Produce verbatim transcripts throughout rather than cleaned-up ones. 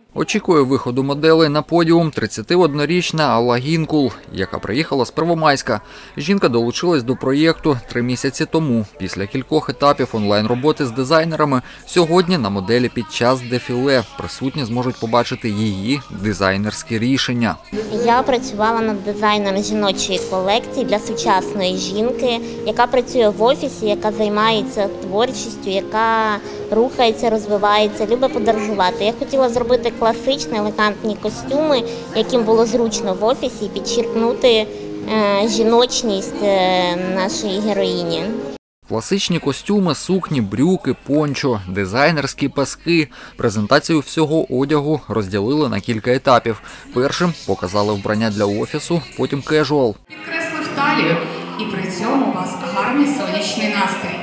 Очікує виходу моделей на подіум тридцятиоднорічна Алла Гінкул, яка приїхала з Первомайська. Жінка долучилась до проєкту три місяці тому. Після кількох етапів онлайн-роботи з дизайнерами сьогодні на моделі під час дефіле присутні зможуть побачити її дизайнерські рішення. Я працювала над дизайном жіночої колекції для сучасної жінки, яка працює в офісі, яка займається творчістю, яка рухається, розвивається, любить подорожувати. Я хотіла зробити класичні, елегантні костюми, яким було зручно в офісі, і підчеркнути е, жіночність е, нашої героїні. Класичні костюми, сукні, брюки, пончо, дизайнерські паски. Презентацію всього одягу розділили на кілька етапів. Першим показали вбрання для офісу, потім кежуал. Підкреслив талію і при цьому у вас гарний сонячний настрій.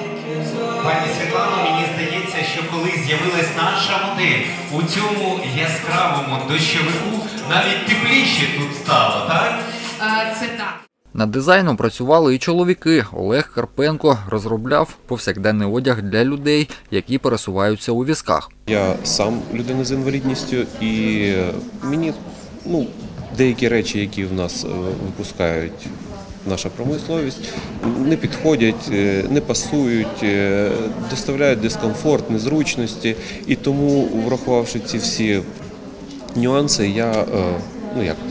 Пані Світлано, мені здається, що коли з'явилась наша модель у цьому яскравому дощовику, навіть тепліше тут стало, так? Е, це так. Над дизайном працювали і чоловіки. Олег Карпенко розробляв повсякденний одяг для людей, які пересуваються у візках. Я сам людина з інвалідністю, і мені ну, деякі речі, які в нас випускають наша промисловість, не підходять, не пасують, доставляють дискомфорт, незручності. І тому, врахувавши ці всі нюанси, я ну, як,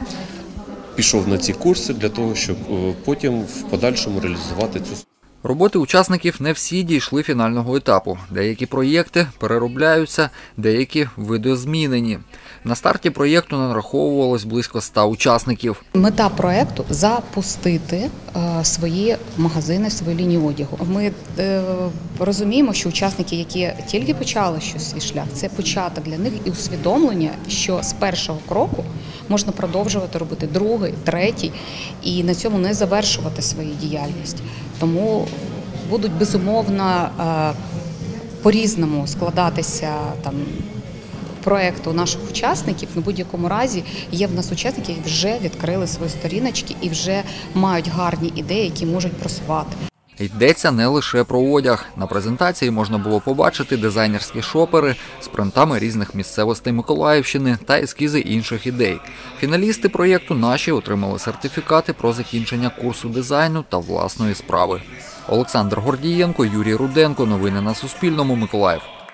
пішов на ці курси для того, щоб потім в подальшому реалізувати цю. Роботи учасників не всі дійшли фінального етапу. Деякі проєкти переробляються, деякі видозмінені. На старті проєкту нараховувалось близько ста учасників. Мета проєкту – запустити свої магазини, свої лінії одягу. Ми розуміємо, що учасники, які тільки почали щось свій шлях, це початок для них і усвідомлення, що з першого кроку можна продовжувати робити другий, третій і на цьому не завершувати свою діяльність. Тому будуть, безумовно, по-різному складатися там проєкту наших учасників. На будь-якому разі є в нас учасники, які вже відкрили свої сторіночки і вже мають гарні ідеї, які можуть просувати. Йдеться не лише про одяг. На презентації можна було побачити дизайнерські шопери з принтами різних місцевостей Миколаївщини та ескізи інших ідей. Фіналісти проєкту наші отримали сертифікати про закінчення курсу дизайну та власної справи. Олександр Гордієнко, Юрій Руденко. Новини на Суспільному. Миколаїв.